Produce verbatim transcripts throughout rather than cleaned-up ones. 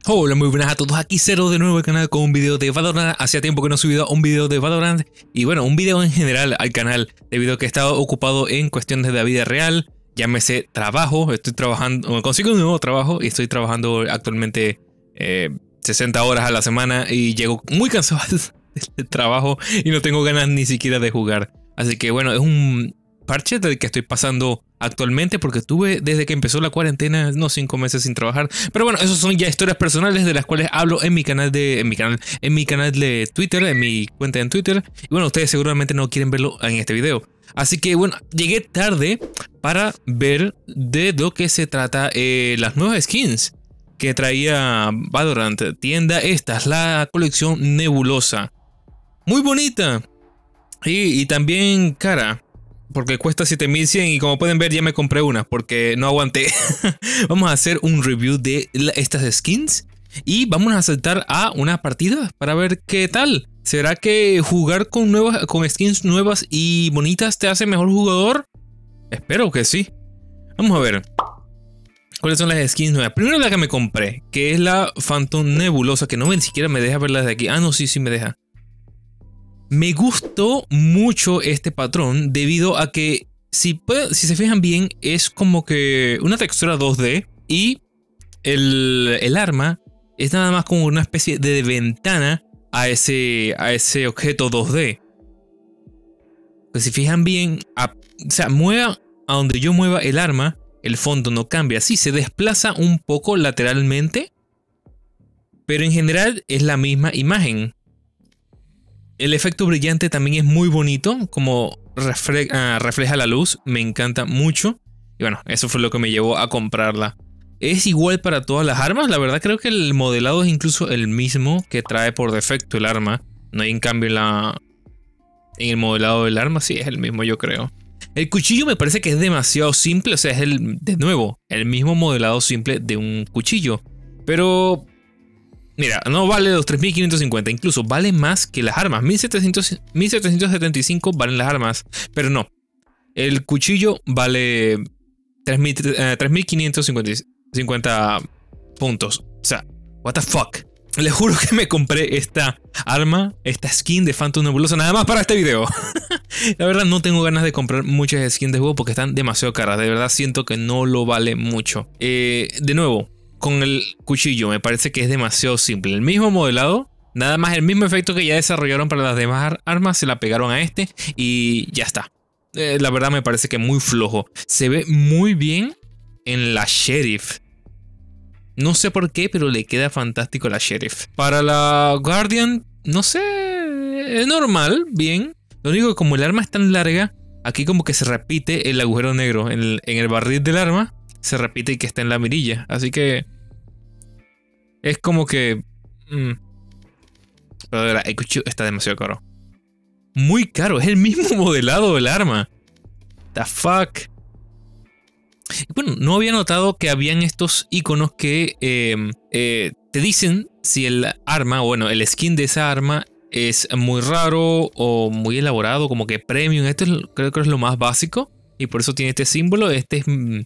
Hola, muy buenas a todos, aquí Cero de nuevo al canal con un video de Valorant. Hacía tiempo que no he subido un video de Valorant y bueno, un video en general al canal debido a que he estado ocupado en cuestiones de la vida real. Llámese trabajo, estoy trabajando, consigo un nuevo trabajo y estoy trabajando actualmente eh, sesenta horas a la semana y llego muy cansado del trabajo y no tengo ganas ni siquiera de jugar. Así que bueno, es un parche del que estoy pasando actualmente porque tuve desde que empezó la cuarentena unos cinco meses sin trabajar. Pero bueno, esos son ya historias personales de las cuales hablo en mi canal de en mi canal en mi canal de Twitter, en mi cuenta en Twitter. Y bueno, ustedes seguramente no quieren verlo en este video. Así que bueno, llegué tarde para ver de lo que se trata eh, las nuevas skins que traía Valorant. Tienda esta es la colección Nebulosa. Muy bonita. Y, y también cara. Porque cuesta siete mil cien y como pueden ver ya me compré una porque no aguanté. Vamos a hacer un review de la, estas skins y vamos a saltar a una partida para ver qué tal. ¿Será que jugar con, nuevas, con skins nuevas y bonitas te hace mejor jugador? Espero que sí. Vamos a ver cuáles son las skins nuevas. Primero la que me compré, que es la Phantom Nebulosa, que no ni siquiera me deja verla desde aquí. Ah, no, sí, sí me deja. Me gustó mucho este patrón debido a que si, si se fijan bien es como que una textura dos D y el, el arma es nada más como una especie de ventana a ese, a ese objeto dos D. Pues si fijan bien, a, o sea, mueva a donde yo mueva el arma, el fondo no cambia. Sí, se desplaza un poco lateralmente, pero en general es la misma imagen. El efecto brillante también es muy bonito, como refle uh, refleja la luz, me encanta mucho. Y bueno, eso fue lo que me llevó a comprarla. Es igual para todas las armas, la verdad creo que el modelado es incluso el mismo que trae por defecto el arma. No hay en cambio en, la... en el modelado del arma, sí es el mismo yo creo. El cuchillo me parece que es demasiado simple, o sea es el, de nuevo, el mismo modelado simple de un cuchillo. Pero... mira, no vale los tres mil quinientos cincuenta, incluso vale más que las armas. mil setecientos setenta y cinco valen las armas, pero no. El cuchillo vale tres mil quinientos cincuenta puntos. O sea, what the fuck. Les juro que me compré esta arma, esta skin de Phantom Nebulosa nada más para este video. La verdad no tengo ganas de comprar muchas skins de juego porque están demasiado caras. De verdad siento que no lo vale mucho. Eh, de nuevo. Con el cuchillo me parece que es demasiado simple. El mismo modelado, nada más el mismo efecto que ya desarrollaron para las demás armas, se la pegaron a este y ya está. Eh, la verdad me parece que muy flojo. Se ve muy bien en la Sheriff. No sé por qué, pero le queda fantástico la Sheriff. Para la Guardian, no sé, es normal, bien. Lo único que como el arma es tan larga, aquí como que se repite el agujero negro en el, en el barril del arma. Se repite y que está en la mirilla. Así que es como que mmm. Pero de verdad, el cuchillo está demasiado caro. Muy caro, es el mismo modelado del arma. The fuck. Y bueno, no había notado que habían estos iconos que eh, eh, te dicen si el arma, bueno, el skin de esa arma es muy raro o muy elaborado, como que premium. Esto es, creo que es lo más básico y por eso tiene este símbolo. Este es mmm,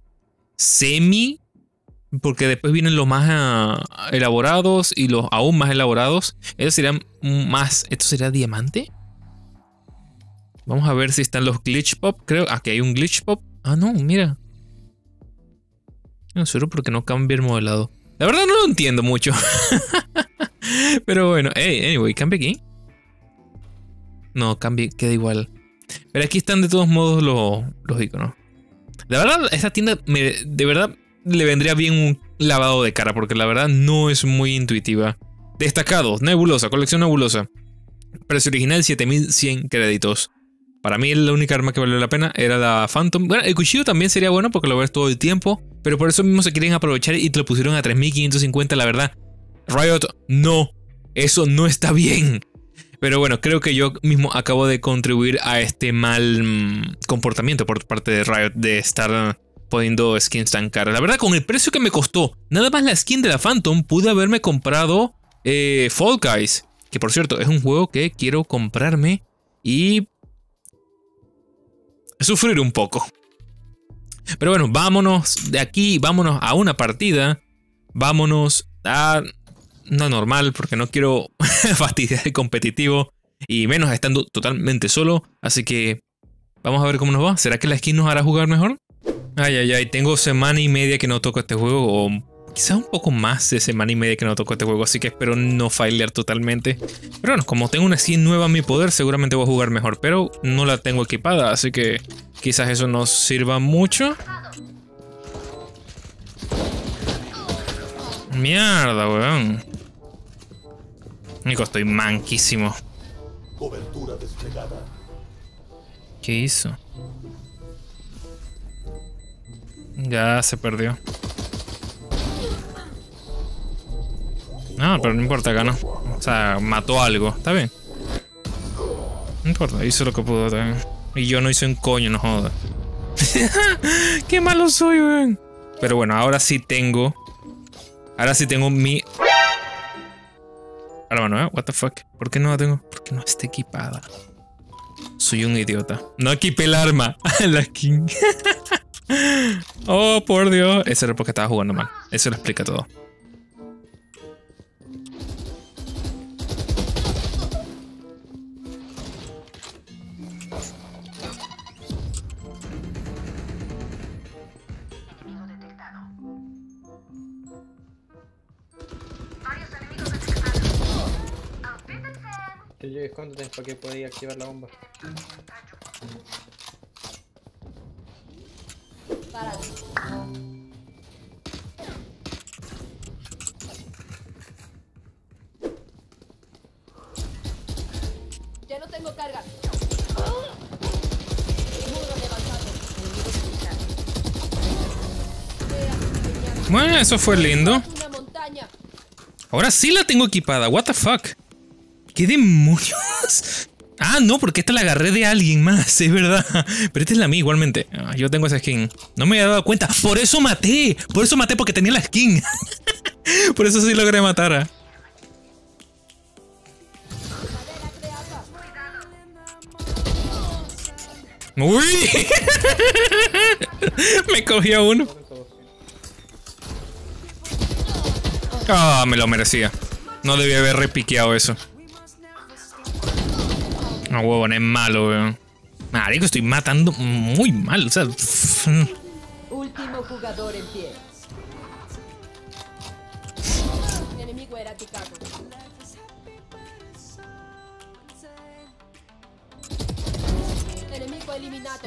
semi, porque después vienen los más uh, elaborados y los aún más elaborados. Estos serían más. ¿Esto sería diamante? Vamos a ver si están los glitch pop. Creo aquí hay un glitch pop. Ah, no, mira. No, solo porque no cambia el modelado. La verdad no lo entiendo mucho. Pero bueno, hey, anyway, cambia aquí. No, cambia, queda igual. Pero aquí están de todos modos los, los iconos. La verdad, esta tienda me, de verdad le vendría bien un lavado de cara porque la verdad no es muy intuitiva. Destacados, Nebulosa, colección Nebulosa. Precio original siete mil cien créditos. Para mí la única arma que valió la pena era la Phantom. Bueno, el cuchillo también sería bueno porque lo ves todo el tiempo. Pero por eso mismo se quieren aprovechar y te lo pusieron a tres mil quinientos cincuenta. La verdad, Riot, no. Eso no está bien. Pero bueno, creo que yo mismo acabo de contribuir a este mal mmm, comportamiento por parte de Riot de estar poniendo skins tan caras. La verdad, con el precio que me costó, nada más la skin de la Phantom, pude haberme comprado eh, Fall Guys. Que por cierto, es un juego que quiero comprarme y sufrir un poco. Pero bueno, vámonos de aquí, vámonos a una partida. Vámonos Ah, no normal, porque no quiero fastidiar el competitivo. Y menos estando totalmente solo. Así que vamos a ver cómo nos va. ¿Será que la skin nos hará jugar mejor? Ay, ay, ay. Tengo semana y media que no toco este juego. O quizás un poco más de semana y media que no toco este juego. Así que espero no failear totalmente. Pero bueno, como tengo una skin nueva a mi poder, seguramente voy a jugar mejor. Pero no la tengo equipada. Así que quizás eso nos sirva mucho. Mierda, weón. Nico, estoy manquísimo. Cobertura desplegada. ¿Qué hizo? Ya se perdió. No, pero no importa, ganó. O sea, mató algo. Está bien. No importa, hizo lo que pudo también. Y yo no hice un coño, no jodas. Qué malo soy, weón. Pero bueno, ahora sí tengo. Ahora sí tengo mi. Ahora bueno, ¿eh? What the fuck. ¿Por qué no la tengo? Porque no está equipada. Soy un idiota. No equipé el arma. La skin. Oh, por Dios. Eso era porque estaba jugando mal. Eso lo explica todo. Yo escóndete para que podáis activar la bomba. Para. Ya no tengo carga. Muro levantado. Bueno, eso fue lindo. Una montaña. Ahora sí la tengo equipada. What the fuck. ¿Qué demonios? Ah, no, porque esta la agarré de alguien más, es verdad. Pero esta es la mía igualmente. Ah, yo tengo esa skin. No me había dado cuenta. Por eso maté. Por eso maté porque tenía la skin. Por eso sí logré matar. ¿Eh? ¡Uy! Me cogí a uno. Ah, me lo merecía. No debía haber repiqueado eso. No, huevón, es malo, weón. Marico, estoy matando muy mal, o sea. Último jugador en pie. Enemigo erradicado. Enemigo eliminado.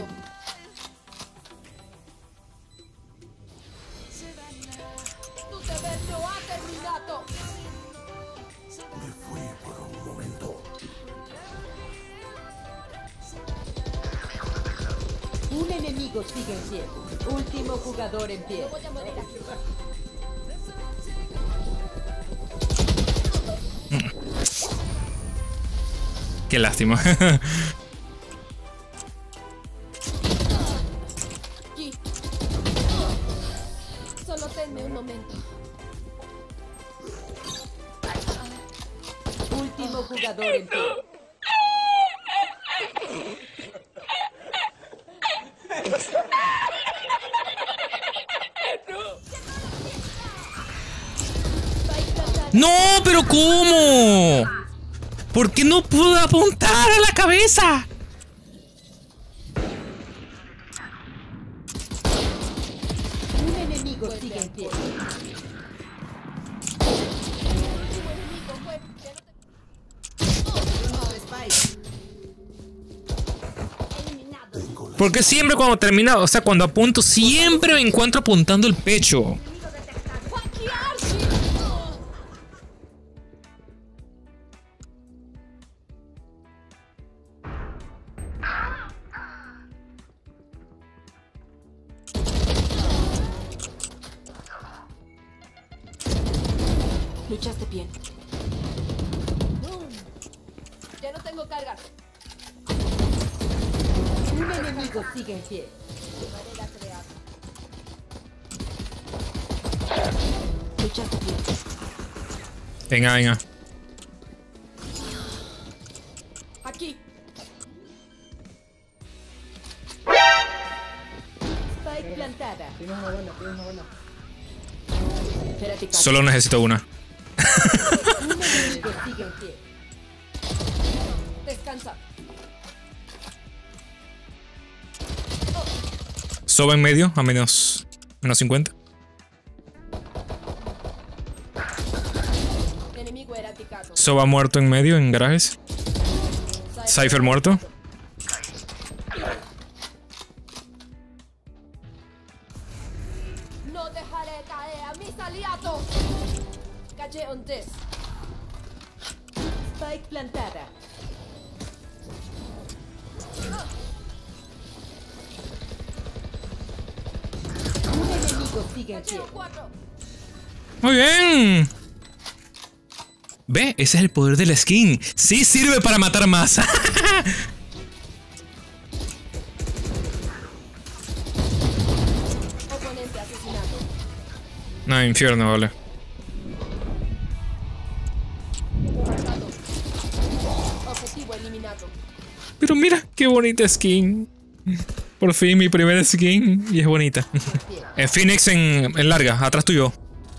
Tu deber no ha terminado. Me fui por un momento. Un enemigo sigue en pie. Último jugador en pie. No voy a morir aquí. Qué lástima. Aquí. Solo tenme un momento. Último jugador en pie. No, pero ¿cómo? ¿Por qué no puedo apuntar a la cabeza? Un enemigo sigue en pie. Porque siempre cuando termina, o sea, cuando apunto, siempre me encuentro apuntando el pecho. Luchaste bien. Ya no tengo carga. Un enemigo sigue en pie. Barrera creada. Luchaste bien. Venga, venga. Aquí. Spike plantada. Tienes una bola, tienes una bola. Solo necesito una. Un enemigo sigue en pie. Descansa. Soba en medio, a menos, menos cincuenta. Enemigo erradicado. Soba muerto en medio, en garajes. Cypher muerto. No dejaré caer a mis aliados. Caché antes. Spike plantada. Un enemigo sigue en pie. Muy bien. Ve, ese es el poder de la skin. Sí sirve para matar más. Oponente asesinado. No, infierno, vale. Marcado. Objetivo eliminado. Pero mira, qué bonita skin. Por fin mi primera skin. Y es bonita. En Phoenix en, en larga, atrás tuyo.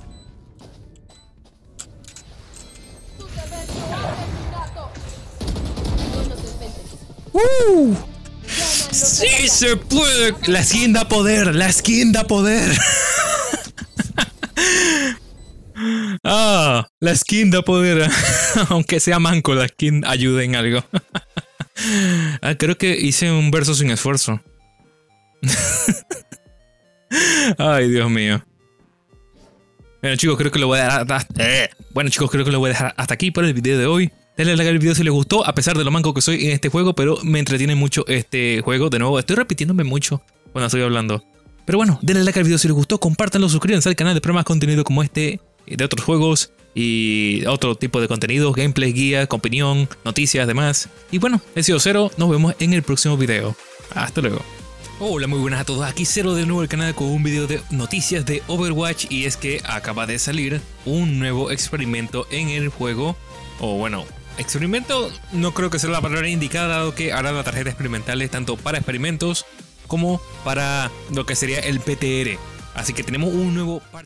Tu deber no ha terminado. No nos enfrentes. ¡Uh! Ganan los ¡Sí aliados. se puede! La skin da poder, la skin da poder. Ah, la skin da poder. Aunque sea manco, la skin ayuda en algo. Ah, creo que hice un verso sin esfuerzo. Ay, Dios mío. Bueno, chicos, creo que lo voy a dejar hasta... eh. Bueno, chicos, creo que lo voy a dejar hasta aquí por el video de hoy. Denle like al video si les gustó, a pesar de lo manco que soy en este juego, pero me entretiene mucho este juego. De nuevo, estoy repitiéndome mucho cuando estoy hablando. Pero bueno, denle like al video si les gustó, compártanlo, suscríbanse al canal para más contenido como este, de otros juegos y otro tipo de contenido, gameplay, guía, opinión, noticias, demás. Y bueno, he sido Zero, nos vemos en el próximo video. Hasta luego. Hola, muy buenas a todos, aquí Zero de nuevo el canal con un video de noticias de Overwatch. Y es que acaba de salir un nuevo experimento en el juego. O bueno, experimento no creo que sea la palabra indicada, dado que hará las tarjetas experimentales tanto para experimentos como para lo que sería el P T R. Así que tenemos un nuevo parche.